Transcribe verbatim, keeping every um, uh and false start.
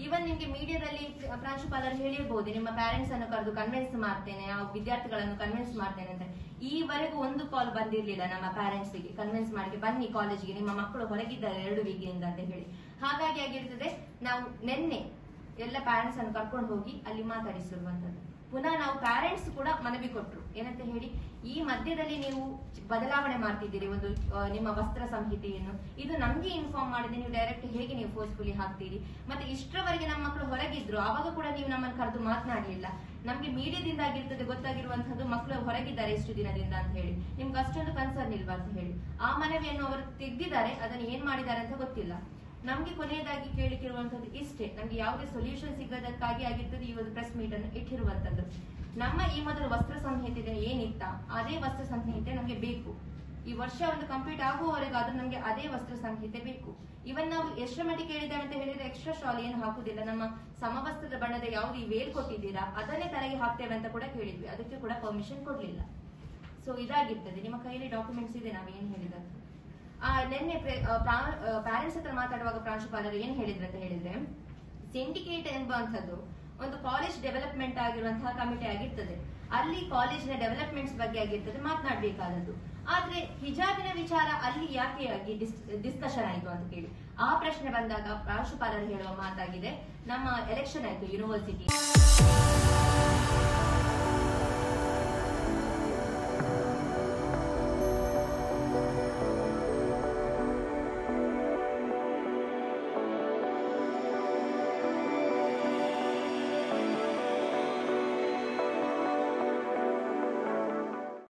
Even ನಿಮ್ಗೆ ಮೀಡಿಯಾದಲ್ಲಿ ಪ್ರಾಂಶುಪಾಲರು ಹೇಳಿರ್ಬೋದು, ನಿಮ್ಮ ಪ್ಯಾರೆಂಟ್ಸ್ ಅನ್ನು ಕರೆದು ಕನ್ವಿನ್ಸ್ ಮಾಡ್ತೇನೆ, ಆ ವಿದ್ಯಾರ್ಥಿಗಳನ್ನು ಕನ್ವಿನ್ಸ್ ಮಾಡ್ತೇನೆ ಅಂತ. ಈವರೆಗೂ ಒಂದು ಕಾಲ್ ಬಂದಿರ್ಲಿಲ್ಲ ನಮ್ಮ ಪ್ಯಾರೆಂಟ್ಸ್ ಗೆ ಕನ್ವಿನ್ಸ್ ಮಾಡಿ ಬನ್ನಿ ಕಾಲೇಜ್ಗೆ, ನಿಮ್ಮ ಮಕ್ಕಳು ಹೊರಗಿದ್ದಾರೆ ಎರಡು ವೀಕಿಂದ ಅಂತ ಹೇಳಿ. ಹಾಗಾಗಿ ಆಗಿರ್ತದೆ ನಾವು ನಿನ್ನೆ ಎಲ್ಲ ಪ್ಯಾರೆಂಟ್ಸ್ ಅನ್ನು ಕರ್ಕೊಂಡು ಹೋಗಿ ಅಲ್ಲಿ ಮಾತಾಡಿಸಿರುವಂತದ್ದು. ಪುನಃ ನಾವು ಪ್ಯಾರೆಂಟ್ಸ್ ಕೂಡ ಮನವಿ ಕೊಟ್ರು ಏನಂತ ಹೇಳಿ, ಈ ಮಧ್ಯದಲ್ಲಿ ನೀವು ಬದಲಾವಣೆ ಮಾಡ್ತಿದ್ದೀರಿ ಒಂದು ನಿಮ್ಮ ವಸ್ತ್ರ ಸಂಹಿತೆಯನ್ನು, ಇದು ನಮ್ಗೆ ಇನ್ಫಾರ್ಮ್ ಮಾಡಿದ್ರೆ ನೀವು ಡೈರೆಕ್ಟ್ ಹೇಗೆ ನೀವು ಫೋರ್ಸ್ಫುಲಿ ಹಾಕ್ತೀರಿ, ಮತ್ತೆ ಇಷ್ಟರವರೆಗೆ ನಮ್ಮ ಮಕ್ಕಳು ಹೊರಗಿದ್ರು ಆವಾಗ ಕೂಡ ನೀವು ನಮ್ಮನ್ನು ಕರೆದು ಮಾತನಾಡಲಿಲ್ಲ. ನಮ್ಗೆ ಮೀಡಿಯಾದಿಂದ ಆಗಿರ್ತದೆ ಗೊತ್ತಾಗಿರುವಂತದ್ದು ಮಕ್ಕಳು ಹೊರಗಿದ್ದಾರೆ ಇಷ್ಟು ದಿನದಿಂದ ಅಂತ ಹೇಳಿ, ನಿಮ್ಗೆ ಅಷ್ಟೊಂದು ಕನ್ಸರ್ನ್ ಇಲ್ವಾ ಅಂತ ಹೇಳಿ. ಆ ಮನವಿಯನ್ನು ಅವರು ತೆಗೆದಿದ್ದಾರೆ, ಅದನ್ನು ಏನ್ ಮಾಡಿದ್ದಾರೆ ಅಂತ ಗೊತ್ತಿಲ್ಲ. ನಮ್ಗೆ ಕೊನೆಯದಾಗಿ ಕೇಳಿಕಿರುವಂತದ್ದು ಇಷ್ಟೇ, ನಮ್ಗೆ ಯಾವುದೇ ಸೊಲ್ಯೂಷನ್ ಸಿಗದಕ್ಕಾಗಿ ಆಗಿರ್ತದೆ ಈ ಒಂದು ಪ್ರೆಸ್ ಮೀಟ್ ಅನ್ನು ಇಟ್ಟಿರುವಂತದ್ದು. ನಮ್ಮ ಈ ಮೊದಲು ವಸ್ತ್ರ ಸಂಹಿತೆ ಏನಿತ್ತ ಅದೇ ವಸ್ತ್ರ ಸಂಹಿತೆ ನಮ್ಗೆ ಬೇಕು. ಈ ವರ್ಷ ಒಂದು ಕಂಪ್ಲೀಟ್ ಆಗುವವರೆಗಾದ್ರೂ ನಮ್ಗೆ ಅದೇ ವಸ್ತ್ರ ಸಂಹಿತೆ ಬೇಕು. ಇವನ್ ನಾವು ಎಷ್ಟರ ಮಟ್ಟಿಗೆ ಕೇಳಿದ್ದೇವೆ ಅಂತ ಹೇಳಿದ್ರೆ ಎಕ್ಸ್ಟ್ರಾ ಶಾಲ್ ಏನು ಹಾಕುದಿಲ್ಲ, ನಮ್ಮ ಸಮವಸ್ತ್ರದ ಬಣ್ಣದ ಯಾವ್ದು ಈ ವೇಲ್ ಕೊಟ್ಟಿದ್ದೀರಾ ಅದನ್ನೇ ತಲೆಗೆ ಹಾಕ್ತೇವೆ ಅಂತ ಕೂಡ ಕೇಳಿದ್ವಿ, ಅದಕ್ಕೆ ಕೂಡ ಪರ್ಮಿಷನ್ ಕೊಡ್ಲಿಲ್ಲ. ಸೊ ಇದಾಗಿರ್ತದೆ. ನಿಮ್ಮ ಕೈಯಲ್ಲಿ ಡಾಕ್ಯುಮೆಂಟ್ಸ್ ಇದೆ ನಾವೇನ್ ಹೇಳಿದದ್ದು. ಆ ನಿನ್ನೆ ಪ್ಯಾರೆಂಟ್ಸ್ ಹತ್ರ ಮಾತಾಡುವಾಗ ಪ್ರಾಂಶುಪಾಲರು ಏನ್ ಹೇಳಿದ್ರು ಅಂತ ಹೇಳಿದ್ರೆ, ಸಿಂಡಿಕೇಟ್ ಎಂಬುವಂಥದ್ದು ಒಂದು ಕಾಲೇಜ್ ಡೆವಲಪ್ಮೆಂಟ್ ಆಗಿರುವಂತಹ ಕಮಿಟಿ ಆಗಿರ್ತದೆ, ಅಲ್ಲಿ ಕಾಲೇಜಿನ ಡೆವಲಪ್ಮೆಂಟ್ಸ್ ಬಗ್ಗೆ ಆಗಿರ್ತದೆ ಮಾತನಾಡಬೇಕಾದದ್ದು. ಆದ್ರೆ ಹಿಜಾಬಿನ ವಿಚಾರ ಅಲ್ಲಿ ಯಾಕೆ ಆಗಿ ಡಿಸ್ಕಷನ್ ಆಯ್ತು ಅಂತ ಕೇಳಿ ಆ ಪ್ರಶ್ನೆ ಬಂದಾಗ ಪ್ರಾಂಶುಪಾಲರು ಹೇಳುವ ಮಾತಾಗಿದೆ, ನಮ್ಮ ಎಲೆಕ್ಷನ್ ಆಯ್ತು ಯೂನಿವರ್ಸಿಟಿ